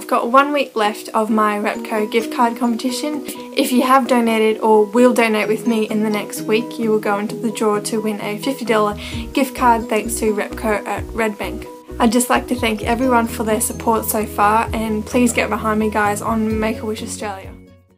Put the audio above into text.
I've got 1 week left of my REPCO gift card competition. If you have donated or will donate with me in the next week, you will go into the draw to win a $50 gift card thanks to REPCO at Redbank. I'd just like to thank everyone for their support so far, and please get behind me guys on Make-A-Wish Australia.